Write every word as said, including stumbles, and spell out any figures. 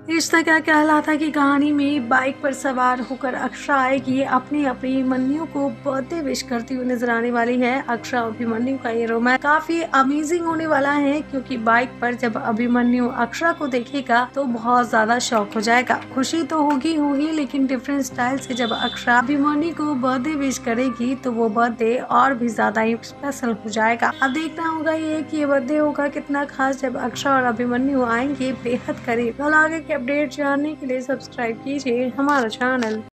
रिश्ता क्या कहलाता की कहानी में बाइक पर सवार होकर अक्षरा आएगी अपनी अपनी अभिमन्यु को बर्थडे विश करती हुई नजर आने वाली है। अक्षरा और अभिमन्यु का ये रोमांस काफी अमेजिंग होने वाला है, क्योंकि बाइक पर जब अभिमन्यु अक्षरा को देखेगा तो बहुत ज्यादा शॉक हो जाएगा। खुशी तो होगी होगी लेकिन डिफरेंट स्टाइल से जब अक्षरा अभिमन्यु को बर्थडे विश करेगी तो वो बर्थडे और भी ज्यादा ही स्पेशल हो जाएगा। अब देखना होगा ये कि ये बर्थडे होगा कितना खास जब अक्षरा और अभिमन्यु आएंगे बेहद करीब। कल आगे के अपडेट जानने के लिए सब्सक्राइब कीजिए हमारा चैनल।